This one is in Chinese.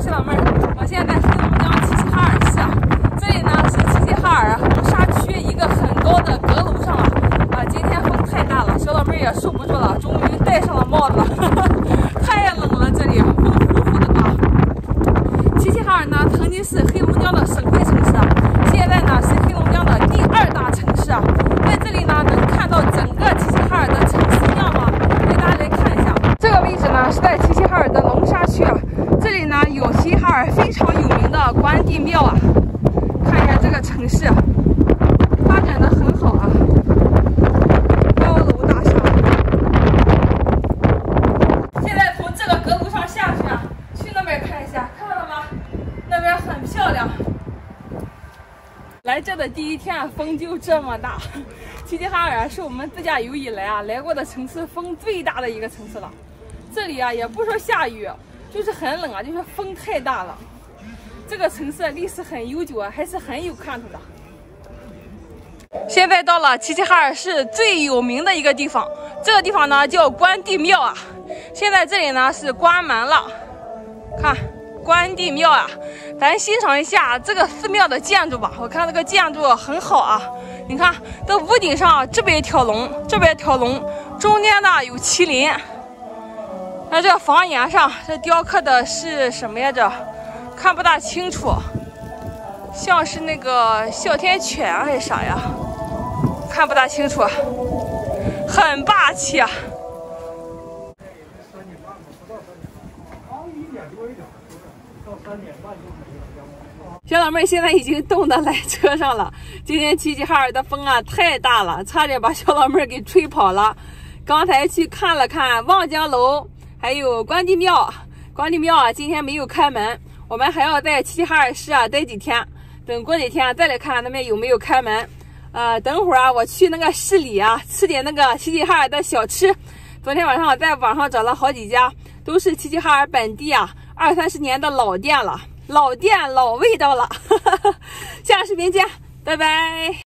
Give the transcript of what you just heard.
是老妹儿，我现在在黑龙江齐齐哈尔市，这里呢是齐齐哈尔红沙区一个很高的阁楼上了。今天风太大了，小老妹儿也受不住了，终于戴上了帽子了，太冷了，这里风呼呼的刮。齐齐哈尔呢曾经是黑龙江的省会城市，现在呢是黑龙江的第2大城市。在这里呢能看到整个齐齐哈尔的城市样貌，给大家来看一下。这个位置呢是在齐齐哈尔的龙沙区，这里呢有齐齐哈尔非常有名的关帝庙啊。看一下这个城市发展的很好啊，高楼大厦。现在从这个阁楼上下去啊，去那边看一下，看到了吗？那边很漂亮。来这的第一天啊，风就这么大。齐齐哈尔啊，是我们自驾游以来啊来过的城市风最大的一个城市了。这里啊也不说下雨，就是很冷啊，就是风太大了。这个城市历史很悠久啊，还是很有看头的。现在到了齐齐哈尔市最有名的一个地方，这个地方呢叫关帝庙啊。现在这里呢是关门了，看关帝庙啊，咱欣赏一下这个寺庙的建筑吧。我看这个建筑很好啊，你看这屋顶上这边一条龙，这边一条龙，中间呢有麒麟。那这房檐上这雕刻的是什么呀？这看不大清楚，像是那个哮天犬啊还是啥呀？看不大清楚，很霸气啊！小老妹儿现在已经冻得来车上了。今天齐齐哈尔的风啊太大了，差点把小老妹儿给吹跑了。刚才去看了看望江楼，还有关帝庙。关帝庙啊，今天没有开门。我们还要在齐齐哈尔市啊待几天，等过几天再来看那边有没有开门。等会儿啊，我去那个市里啊吃点那个齐齐哈尔的小吃。昨天晚上在网上找了好几家，都是齐齐哈尔本地啊20-30年的老店了，老店老味道了。下个视频见，拜拜。